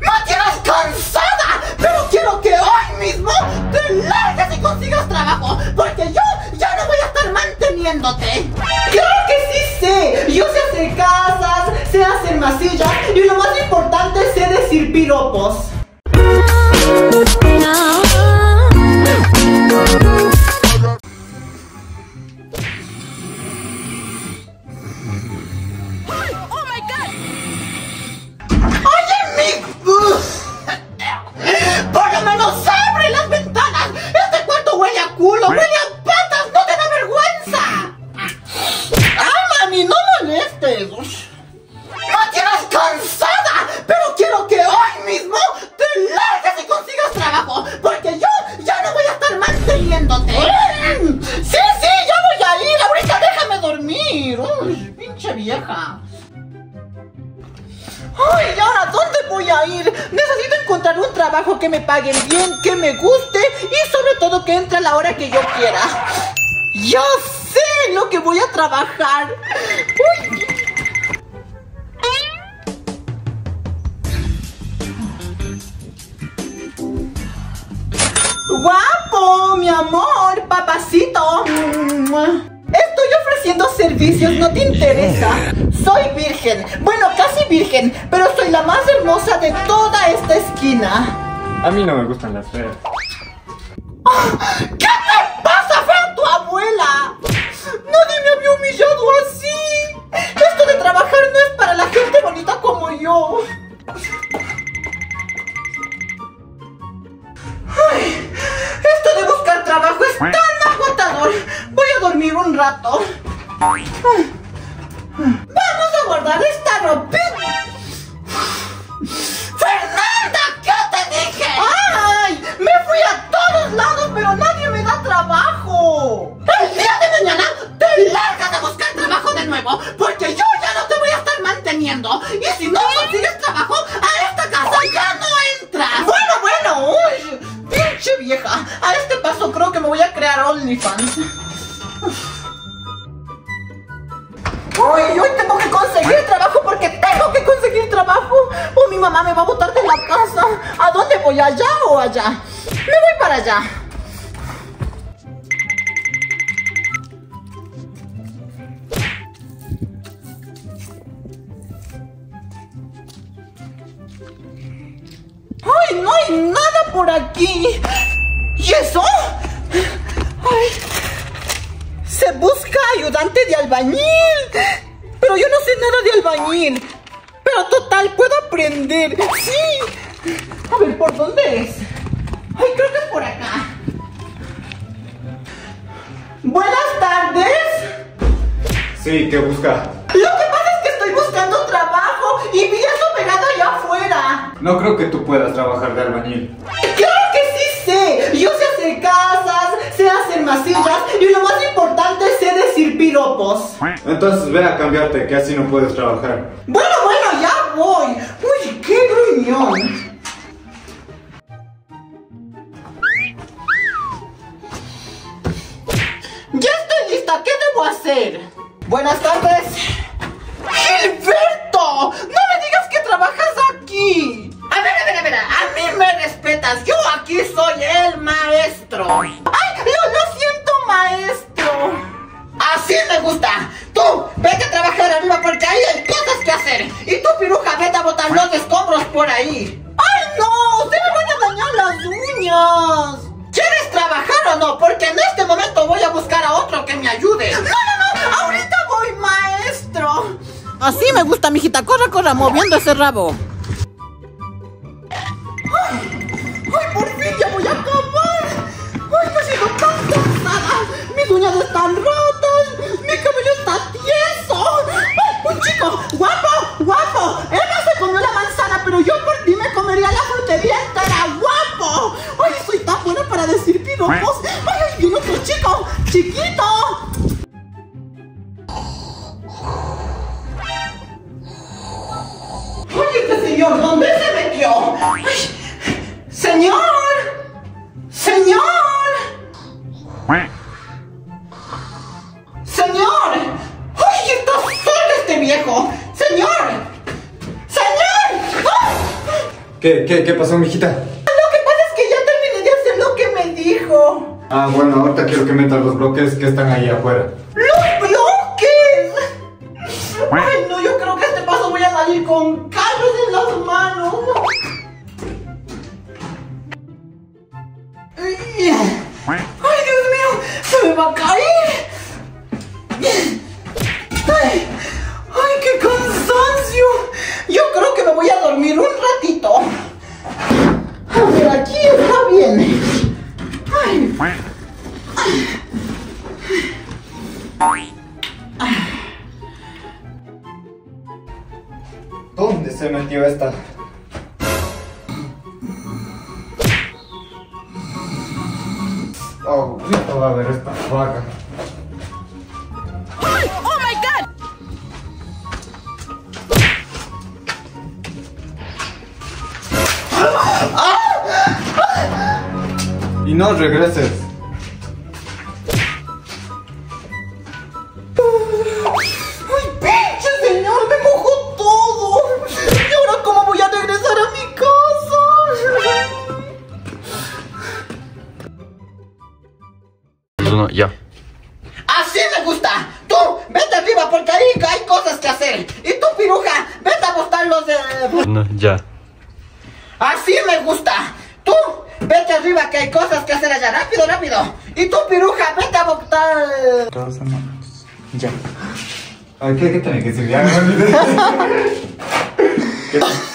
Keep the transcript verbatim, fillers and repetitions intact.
¡Me tienes cansada! Pero quiero que hoy mismo te largues y consigas trabajo, porque yo ya no voy a estar manteniéndote. ¡Claro que sí sé! Yo sé hacer casas, sé hacer masillas y lo más importante, sé decir piropos. ¡Por lo menos abre las ventanas! ¡Este cuarto huele a culo! ¡Huele a patas! ¡No te da vergüenza! ¡Ah, mami! ¡No molestes! ¡Me tienes cansada! Pero quiero que hoy mismo te largues y consigas trabajo, porque yo ya no voy a estar manteniéndote. ¡Sí, sí! ¡Ya voy a ir! ¡Ahorita déjame dormir! ¡Uy, pinche vieja! ¡Ay! ¿Y ahora dónde voy a ir? Necesito encontrar un trabajo que me paguen bien, que me guste y sobre todo que entre a la hora que yo quiera. ¡Yo sé lo que voy a trabajar! ¡Uy! ¡Guapo, mi amor, papacito! Estoy ofreciendo servicios, ¿no te interesa? Soy virgen, bueno, casi virgen, pero soy la más hermosa de toda esta esquina. A mí no me gustan las feas. ¿Qué te pasa, fea tu abuela? Nadie me había humillado así. Esto de trabajar no es para la gente bonita como yo. Ay, esto de buscar trabajo es tan agotador. Voy a dormir un rato. Vamos a guardar esta ropita. ¡Fernanda! ¿Qué te dije? ¡Ay! Me fui a todos lados, pero nadie me da trabajo. El día de mañana te largas a buscar trabajo de nuevo, porque yo ya no te voy a estar manteniendo. Y si no consigues trabajo, a esta casa ya no entras. Bueno, bueno, uy, pinche vieja. A este paso creo que me voy a crear OnlyFans. Hoy, hoy tengo que conseguir trabajo porque tengo que conseguir trabajo o mi mamá me va a botar de la casa. ¿A dónde voy? ¿Allá o allá? Me voy para allá. ¡Ay, no hay nada por aquí! ¿Y eso? ¡Ay! Se busca ayudante de albañil. Pero yo no sé nada de albañil. Pero total, puedo aprender. Sí. A ver, ¿por dónde es? Ay, creo que es por acá. Buenas tardes. Sí, ¿qué busca? Lo que pasa es que estoy buscando trabajo y vi eso pegado allá afuera. No creo que tú puedas trabajar de albañil. ¡Claro que sí sé! Yo sé hacer casas, sé hacer masillas y lo más importante, sé decir piropos. Entonces ve a cambiarte, que así no puedes trabajar. Bueno, bueno, ya voy. Uy, qué gruñón. Ya estoy lista, ¿qué debo hacer? Buenas tardes. ¡Gilberto! ¡No me digas que trabajas aquí! A ver, a ver, a ver, a mí me respetas. Yo aquí soy el maestro. ¡Ay! Lo, lo siento, maestro. Así me gusta. Tú, vete a trabajar arriba porque ahí hay cosas que hacer. Y tú, piruja, vete a botar los escombros por ahí. ¡Ay, no! ¡Se me van a dañar las uñas! ¿Quieres trabajar o no? Porque en este momento voy a buscar a otro que me ayude. ¡No, no, no! ¡Ahorita voy, maestro! Así me gusta, mijita. Corra, corra, moviendo ese rabo. ¡Ay! ¡Ay, por fin ya voy a acabar! ¡Ay, me siento tan cansada! ¡Mis uñas están rotas! ¡Mi cabello está tieso! ¡Ay, un chico! ¡Guapo! ¡Guapo! Él no se comió la manzana, pero yo por ti me comería la frutería entera. ¡Guapo! ¡Ay, soy tan buena para decir piropos! ¡Ay, ay, viene otro chico! ¡Chiquito! ¡Oye, este señor! ¿Dónde se metió? ¡Ay! ¡Señor! ¡Señor! ¡Señor! ¡Ay, está solo este viejo! ¡Señor! ¡Señor! ¡Ah! ¿Qué, qué, qué pasó, mijita? Lo que pasa es que ya terminé de hacer lo que me dijo. Ah, bueno, ahorita quiero que metas los bloques que están ahí afuera. ¡Los bloques! Ay, no, yo creo que a este paso voy a salir con callos en las manos. Ay, Dios mío, se me va a caer. Ay, ay, qué cansancio. Yo creo que me voy a dormir un ratito. A ver, aquí está bien. Ay. ¿Dónde se metió esta? Oh, ahorita va a ver esta vaca. ¡Oh, my God! Y no regreses. ¡Ay, pinche señor! ¡Me mojó todo! ¿Y ahora cómo voy a regresar a mi casa? No, ya. ¡Así me gusta! Tú, vete arriba porque ahí hay cosas que hacer. Y tú, piruja, vete a botar los de... No, ya. ¡Así me gusta! Tú, vete arriba que hay cosas que hacer allá. ¡Rápido, rápido! Y tú, piruja, vete a botar... Todos hermanos. Ya. Ay, ¿qué, qué tiene que decir? Ya me olvidé. ¿Qué?